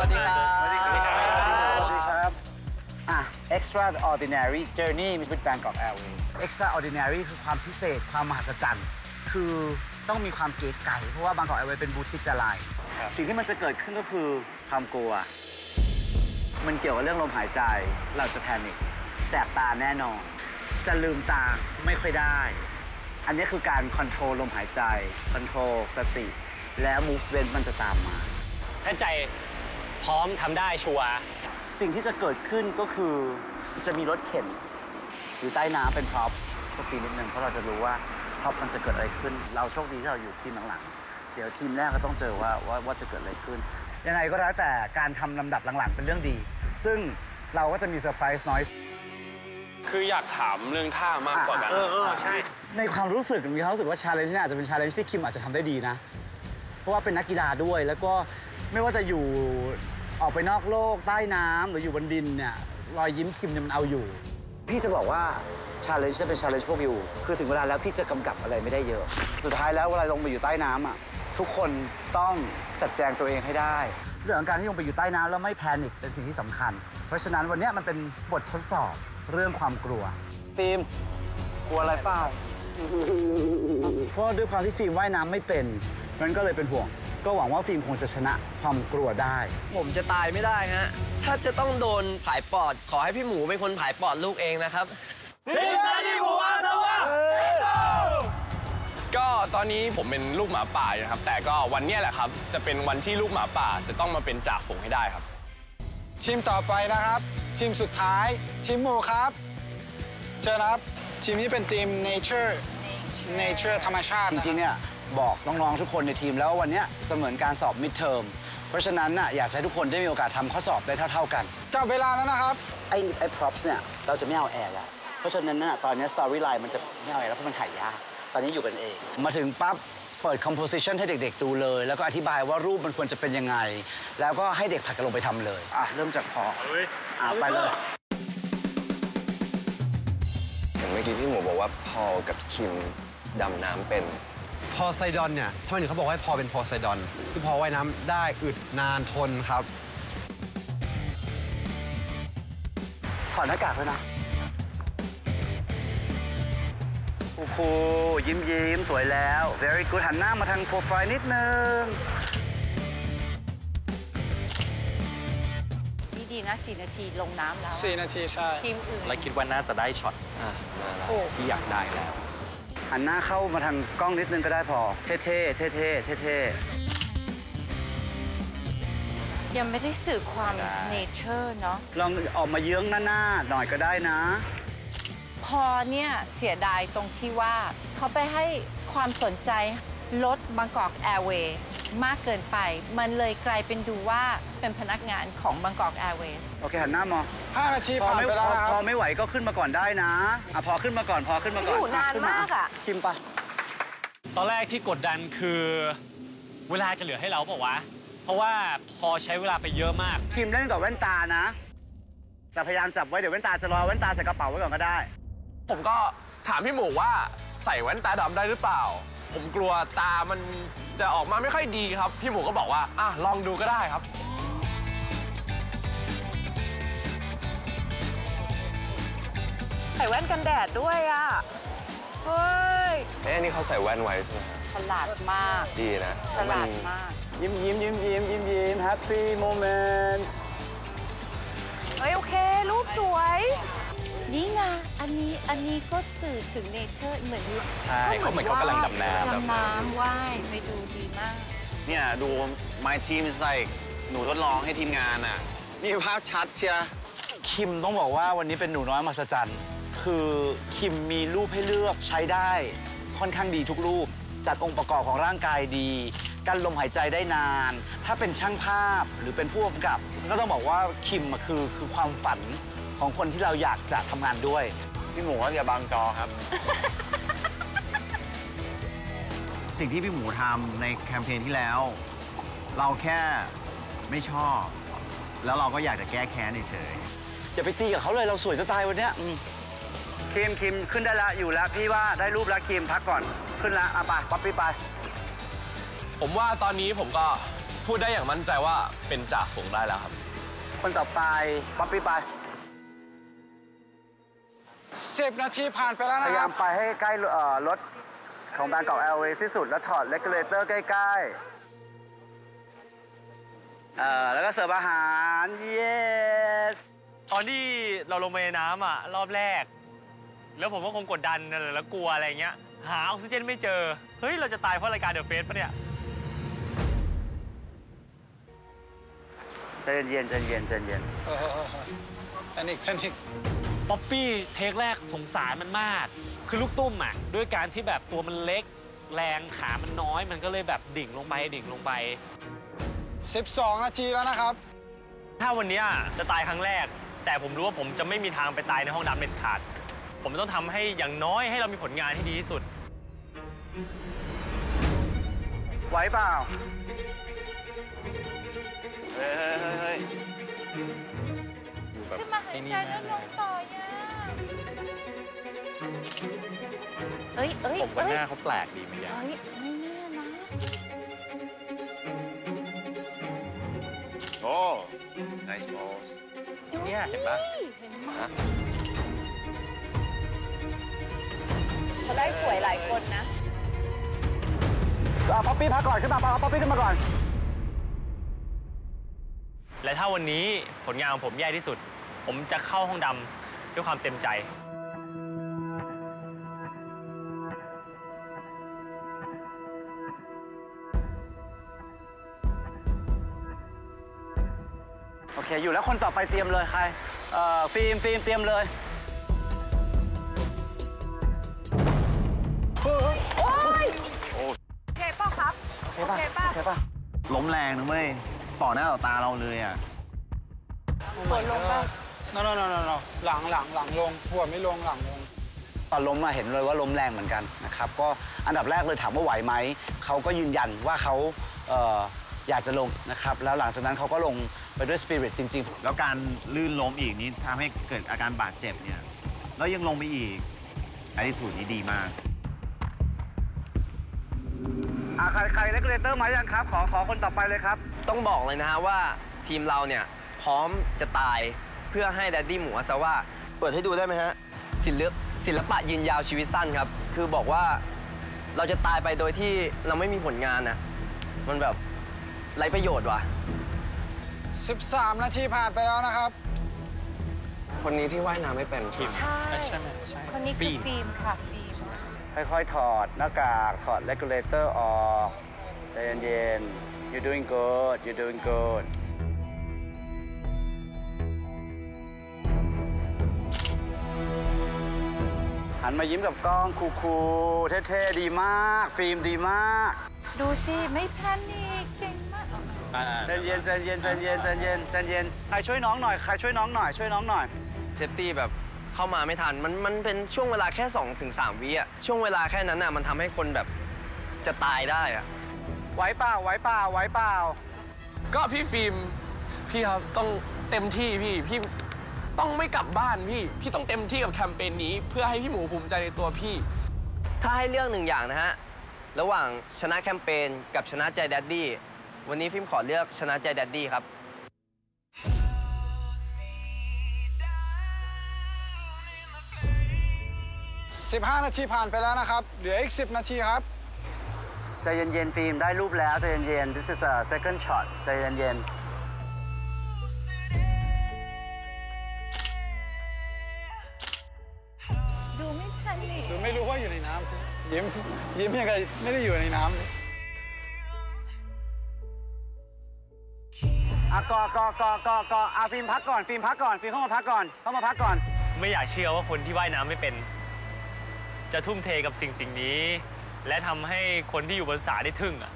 วัสดีครับสวัสดีครับสวัสดีครับExtraordinary Journey with Bangkok Airways Extraordinary คือความพิเศษความมหัศจรรย์คือต้องมีความเก๋ไก๋เพราะว่า Bangkok Airways เป็นบูติกแอร์ไลน์สิ่งที่มันจะเกิดขึ้นก็คือความกลัวมันเกี่ยวกับเรื่องลมหายใจเราจะแพนิคแสบตาแน่นอนจะลืมตาไม่ค่อยได้อันนี้คือการคอนโทรลลมหายใจคอนโทรลสติแล้ว movement มันจะตามมาถ้าใจพร้อมทำได้ชัวร์สิ่งที่จะเกิดขึ้นก็คือจะมีรถเข็นอยู่ใต้น้ำเป็นพร็อพก็ปีนิดนึงเพราะเราจะรู้ว่าพร็อพมันจะเกิดอะไรขึ้นเราโชคดีที่เราอยู่ทีมหลังๆเดี๋ยวทีมแรกก็ต้องเจอว่าจะเกิดอะไรขึ้นยังไงก็แล้วแต่การทำลำดับหลังๆเป็นเรื่องดีซึ่งเราก็จะมีเซอร์ไพรส์น้อยคืออยากถามเรื่องท่ามากกว่ากันใช่ในความรู้สึกมีความรู้สึกว่าชาเลนจ์นี่อาจจะเป็นชาเลนจ์ที่คิมอาจจะทำได้ดีนะเพราะว่าเป็นนักกีฬาด้วยแล้วก็ไม่ว่าจะอยู่ออกไปนอกโลกใต้น้ำหรืออยู่บนดินเนี่ยรอยยิ้มคิมเนี่ยมันเอาอยู่พี่จะบอกว่าชาเลนจ์จะเป็นชาเลนจ์พวกอยู่คือถึงเวลาแล้วพี่จะกำกับอะไรไม่ได้เยอะสุดท้ายแล้วเวลาลงไปอยู่ใต้น้ำอ่ะทุกคนต้องจัดแจงตัวเองให้ได้เรื่องของการที่ลงไปอยู่ใต้น้ำแล้วไม่แพนิคเป็นสิ่งที่สำคัญเพราะฉะนั้นวันนี้มันเป็นบททดสอบเรื่องความกลัวฟิล์มกลัวอะไรเปล่าเพราะด้วยความที่ฟิล์มว่ายน้ำไม่เป็นมันก็เลยเป็นห่วงก็หวังว่าฟิล์มคงจะชนะความกลัวได้ผมจะตายไม่ได้ฮะถ้าจะต้องโดนผายปอดขอให้พี่หมูเป็นคนผายปอดลูกเองนะครับทีมนาดีหมูอาตาวะก็ตอนนี้ผมเป็นลูกหมาป่าอยู่ครับแต่ก็วันนี้แหละครับจะเป็นวันที่ลูกหมาป่าจะต้องมาเป็นจ่าฝูงให้ได้ครับทีมต่อไปนะครับทีมสุดท้ายทีมหมูครับเชิญครับทีมนี้เป็นทีม nature ธรรมชาติจริงๆเนี่ยบอกน้องๆทุกคนในทีมแล้ววันนี้จะเหมือนการสอบ midterm เพราะฉะนั้นน่ะอยากให้ทุกคนได้มีโอกาสทำข้อสอบได้เท่าๆกันจับเวลาแล้วนะครับไอ้ props เนี่ยเราจะไม่เอาแอร์แล้วเพราะฉะนั้นน่ะตอนนี้ storyline มันจะไม่เอาแอร์แล้วเพราะมันถ่ายยากตอนนี้อยู่กันเองมาถึงปั๊บเปิด composition ให้เด็กๆดูเลยแล้วก็อธิบายว่ารูปมันควรจะเป็นยังไงแล้วก็ให้เด็กผัดกันลงไปทำเลยเริ่มจากพอไปเลยอย่างเมื่อกี้พี่หมูบอกว่าพอลกับคิมดำน้ำเป็นพอไซดอนเนี่ยทำไมถึงเขาบอกว่าพอเป็นพอไซดอนคือพอว่ายน้ำได้อึดนานทนครับถอดหน้ากากเลยนะโอ้โหยิ้มสวยแล้ว very good หันหน้ามาทางโปรไฟล์นิดนึงนี่ดีนะ4 นาทีลงน้ำแล้ว 4 นาทีใช่ทีมอื่นและคิดว่าน่าจะได้ช็อตที่อยากได้แล้วหันหน้าเข้ามาทางกล้องนิดนึงก็ได้พอเท่ยังไม่ได้สื่อความเนเจอร์เนาะลองออกมาเยื้องหน้าหน่อยก็ได้นะพอเนี่ยเสียดายตรงที่ว่าเขาไปให้ความสนใจรถบางกอกแอร์เวย์มากเกินไปมันเลยกลายเป็นดูว่าเป็นพนักงานของบางกอกแอร์เวย์โอเคหันหน้ามอง 5 นาทีผ่านไปแล้วนะครับพอไม่ไหวก็ขึ้นมาก่อนได้นะพอขึ้นมาก่อนอยู่นานมากอ่ะคิมปะตอนแรกที่กดดันคือเวลาจะเหลือให้เราเปล่าวะเพราะว่าพอใช้เวลาไปเยอะมากคิมเล่นกับแว่นตานะแต่พยายามจับไว้เดี๋ยวแว่นตาจะรอแว่นตาใส่กระเป๋าไว้ก่อนก็ได้ผมก็ถามพี่หมูว่าใส่แว่นตาดำได้หรือเปล่าผมกลัวตามันจะออกมาไม่ค่อยดีครับพี่หมูก็บอกว่าลองดูก็ได้ครับใส่แว่นกันแดดด้วยอ่ะเฮ้ยอันนี้เขาใส่แว่นไว้ใช่ไหมฉลาดมากดีนะฉลาดมากยิ้ม happy moment เฮ้ยโอเครูปสวยนี่ไงอันนี้ก็สื่อถึงเนเจอร์เหมือนใช่เขาเหมือนเขากำลังดำน้ำว่ายไปดูดีมากเนี่ยดู my team is like หนูทดลองให้ทีมงานอ่ะนี่ภาพชัดเชียคิมต้องบอกว่าวันนี้เป็นหนูน้อยมหัศจรรย์คือคิมมีรูปให้เลือกใช้ได้ค่อนข้างดีทุกรูปจัดองค์ประกอบของร่างกายดีกั้นลมหายใจได้นานถ้าเป็นช่างภาพหรือเป็นผู้กำกับก็ต้องบอกว่าคิมคือความฝันของคนที่เราอยากจะทำงานด้วยพี่หมูว่าอย่าบังจอครับสิ่งที่พี่หมูทำในแคมเปญที่แล้วเราแค่ไม่ชอบแล้วเราก็อยากจะแก้แค้นเฉยอย่าไปตีกับเขาเลยเราสวยจะตายวันเนี้ยคิมขึ้นได้ละอยู่แล้วพี่ว่าได้รูปแล้วคิมพักก่อนขึ้นแล้วไปป๊อปปี้ไปผมว่าตอนนี้ผมก็พูดได้อย่างมั่นใจว่าเป็นจ่าฝูงได้แล้วครับคนต่อไปป๊อปปี้ไป 10 นาทีผ่านไปแล้วพนะยาคยารัมบไปให้ใกล้รถของแบงก์กับแอร์เวย์ที่สุดแล้วถอดเลกูเลเตอร์ใกล้ๆแล้วก็เสิร์ฟอาหาร yes ตอนที่เราลงไปในน้ำอ่ะรอบแรก แล้วผมก็คงกดดันแล้วกลัวอะไรเงี้ยหาออกซิเจนไม่เจอเฮ้ยเราจะตายเพราะรายการเดอะเฟสปะเนี่ยใจเย็นใจเย็นใจเย็นแพนิคแพนิคป๊อปปี้เทคแรกสงสารมันมาก คือลูกตุ้มอ่ะด้วยการที่แบบตัวมันเล็กแรงขามันน้อยมันก็เลยแบบดิ่งลงไป 12 นาทีแล้วนะครับถ้าวันนี้จะตายครั้งแรก แต่ผมรู้ว่าผมจะไม่มีทางไปตายในห้องดำเด็ดขาดผมต้องทำให้อย่างน้อยให้เรามีผลงานที่ดีที่สุดไหวเปล่าเฮ้ยขึ้นมาหายใจแล้วลงต่อยาผมกับหน้าเขาแปลกดีเหมือนกันไม่แน่นะโอ้ nice balls ดูเนี่ยสิเห็นปะเห็นไหมเขาได้สวยหลายคนนะป๊อปปี้พักก่อนขึ้นมาป๊อปปี้ขึ้นมาก่อนและถ้าวันนี้ผลงานของผมแย่ที่สุด ผมจะเข้าห้องดำด้วยความเต็มใจโอเคอยู่แล้วคนต่อไปเตรียมเลยใครฟิล์มเตรียมเลยโอ้ยโอเคเปล่าครับโอเคป่ะล้มแรงนะเว้ย ต่อหน้าต่อตาเราเลยอ่ะหัวลงป่ะ no หลังลงหัวไม่ลงหลังลงตอนล้มมาเห็นเลยว่าล้มแรงเหมือนกันนะครับก็อันดับแรกเลยถามว่าไหวไหมเขาก็ยืนยันว่าเขาอยากจะลงนะครับแล้วหลังจากนั้นเขาก็ลงไปด้วยสปิริตจริงๆแล้วการลื่นล้มอีกนี้ทำให้เกิดอาการบาดเจ็บเนี่ย แล้วยังลงไปอีกattitudeนี้ดีมากใครเลกูเลเตอร์มายังครับขอคนต่อไปเลยครับต้องบอกเลยนะฮะว่าทีมเราเนี่ยพร้อมจะตายเพื่อให้แดดดี้หมูอาซาว่าเปิดให้ดูได้ไหมฮะศิลปะยืนยาวชีวิตสั้นครับ คือบอกว่าเราจะตายไปโดยที่เราไม่มีผลงานนะมันแบบไร้ประโยชน์ว่ะ 13 นาทีผ่านไปแล้วนะครับคนนี้ที่ว่ายน้ำไม่เป็นครับใช่คนนี้คือฟิล์มค่ะฟิล์มค่อยๆถอดหน้ากากถอดเลกูเลเตอร์ออกใจเย็นๆ you're doing good หันมายิ้มกับกล้องคูลๆเท่ๆดีมากฟิล์มดีมากดูสิไม่แพนิคเก่งมากใจเย็นใครช่วยน้องหน่อยช่วยน้องหน่อยเซฟตี้แบบเข้ามาไม่ทันมันเป็นช่วงเวลาแค่ 2-3 วิอะช่วงเวลาแค่นั้นน่ะมันทำให้คนแบบจะตายได้อะไหวเปล่าก็พี่ฟิล์มพี่ครับต้องเต็มที่พี่ต้องไม่กลับบ้านพี่ต้องเต็มที่กับแคมเปญนี้เพื่อให้พี่หมูภูมิใจในตัวพี่ถ้าให้เลือกหนึ่งอย่างนะฮะระหว่างชนะแคมเปญกับชนะใจแดดดี้วันนี้ฟิล์มขอเลือกชนะใจแดดดี้ครับ 15 นาทีผ่านไปแล้วนะครับ เหลืออีก 10 นาทีครับใจเย็นๆฟิล์มได้รูปแล้วใจเย็นๆ this is a second shot ใจเย็นๆดูไม่แพนิคหรือไม่รู้ว่าอยู่ในน้ำยิ้มยังไงไม่ได้อยู่ในน้ำฟิล์มพักก่อนฟิล์มเข้ามาพักก่อนไม่อยากเชื่อว่าคนที่ว่ายน้ำไม่เป็น จะทุ่มเทกับสิ่งนี้ และทำให้คนที่อยู่บนสระได้ทึ่งอ่ะ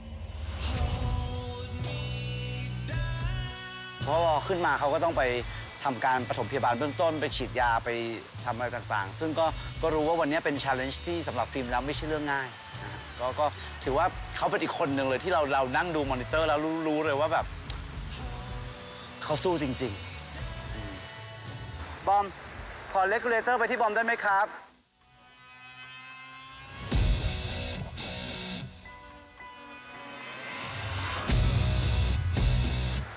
เพราะพอขึ้นมาเขาก็ต้องไปทำการปฐมพยาบาลเบื้องต้นไปฉีดยาไปทำอะไรต่างๆ ซึ่งก็รู้ว่าวันนี้เป็น challenge ที่สำหรับฟิล์มแล้วไม่ใช่เรื่องง่ายนะฮะก็ถือว่าเขาเป็นอีกคนหนึ่งเลยที่เรานั่งดูมอนิเตอร์แล้วรู้เลยว่าแบบเขาสู้จริงๆบอมขอเลกูเลเตอร์ไปที่บอมได้ไหมครับ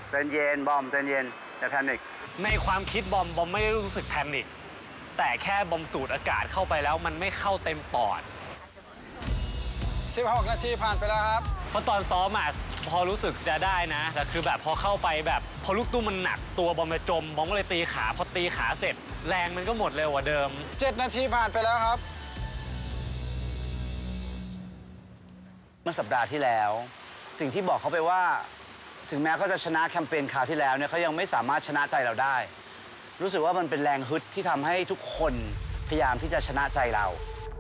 ใจเย็นบอมใจเย็นอย่าแพนิคในความคิดบอมไม่ได้รู้สึกแพนิคแต่แค่บอมสูดอากาศเข้าไปแล้วมันไม่เข้าเต็มปอด 16 นาทีผ่านไปแล้วครับเพราะตอนซ้อมอ่ะพอรู้สึกจะได้นะแต่คือแบบพอเข้าไปแบบพอลูกตุ้มมันหนักตัวบอมจะจมบอมก็เลยตีขาพอตีขาเสร็จแรงมันก็หมดเร็วกว่าเดิม 7 นาทีผ่านไปแล้วครับเมื่อสัปดาห์ที่แล้ว สิ่งที่บอกเขาไปว่า ถึงแม้เขาจะชนะแคมเปญคราวที่แล้วเนี่ยเขายังไม่สามารถชนะใจเราได้ รู้สึกว่ามันเป็นแรงฮึดที่ทำให้ทุกคนพยายามที่จะชนะใจเรา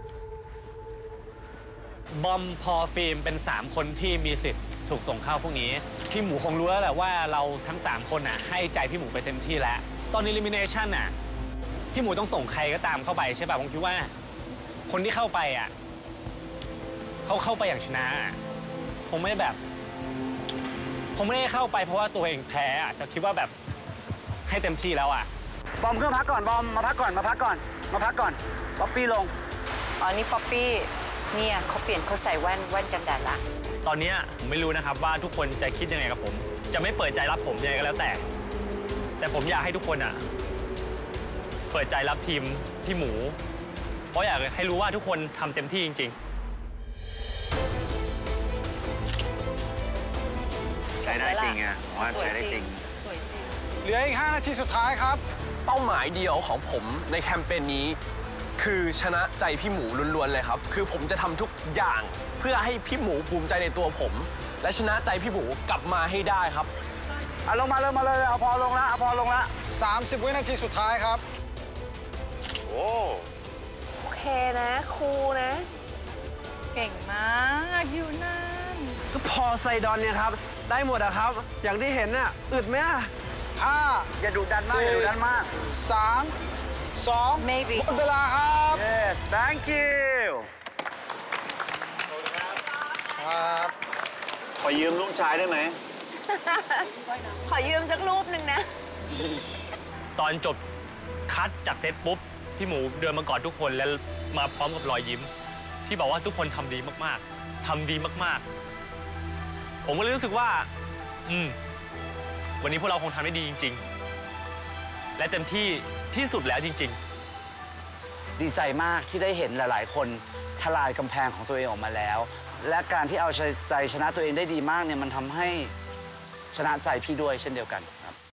บอมพอฟิล์มเป็น3คนที่มีสิทธิ์ถูกส่งเข้าพวกนี้พี่หมูคงรู้แล้วแหละว่าเราทั้ง3คนน่ะให้ใจพี่หมูไปเต็มที่แล้วตอน elimination น่ะพี่หมูต้องส่งใครก็ตามเข้าไปใช่ป่ะผมคิดว่าคนที่เข้าไปอ่ะเขาเข้าไปอย่างชนะผมไม่ได้แบบผมไม่ได้เข้าไปเพราะว่าตัวเองแพ้อ่ะแต่คิดว่าแบบให้เต็มที่แล้วอ่ะบอมเครื่องพักก่อนบอมมาพักก่อนมาพักก่อนมาพักก่อนป๊อปปี้ลงอ๋อนี่ป๊อปปี้เนี่ยเขาเปลี่ยนเขาใส่แว่นกันแดดละตอนนี้ผมไม่รู้นะครับว่าทุกคนจะคิดยังไงกับผม จะไม่เปิดใจรับผมยังไงก็แล้วแต่ผมอยากให้ทุกคนอ่ะเปิดใจรับทีมพี่หมูเพราะอยากให้รู้ว่าทุกคนทำเต็มที่จริงใช้ได้จริงอะผมว่าใช้ได้จริงสวยจริงเหลืออีก 5 นาทีสุดท้ายครับเป้าหมายเดียวของผมในแคมเปญนี้ คือชนะใจพี่หมูล้วนๆเลยครับ คือผมจะทำทุกอย่างเพื่อให้พี่หมูภูมิใจในตัวผม และชนะใจพี่หมูกลับมาให้ได้ครับเอาลงมาเลยมาเลยเอาพอลงละเอาพอลงละ 30 วินาทีสุดท้ายครับโอ้โอเคนะครูนะเก่งมากอยู่นั่นก็พอไซดอนเนี่ยครับ ได้หมดอะครับ อย่างที่เห็นน่ะอึดไหมอะ 5 อย่าดุดันมากอย่าดุดันมาก 3 2 Maybe หมดเวลาครับ yes thank you ครับขอยืมลูกชายได้ไหมขอยืมสักรูปหนึ่งนะๆ ตอนจบคัดจากเซตปุ๊บพี่หมูเดินมากอดทุกคนแล้วมาพร้อมกับรอยยิ้ม ที่บอกว่าทุกคนทำดีมากๆทำดีมากๆ ผมก็เลยรู้สึกว่าวันนี้พวกเราคงทำได้ดีจริง ๆ และเต็มที่ที่สุดแล้วจริง ๆดีใจมากที่ได้เห็นหลาย ๆ คนทลายกำแพงของตัวเองออกมาแล้ว และการที่เอาใจชนะตัวเองได้ดีมากเนี่ยมันทำให้ชนะใจพี่ด้วยเช่นเดียวกัน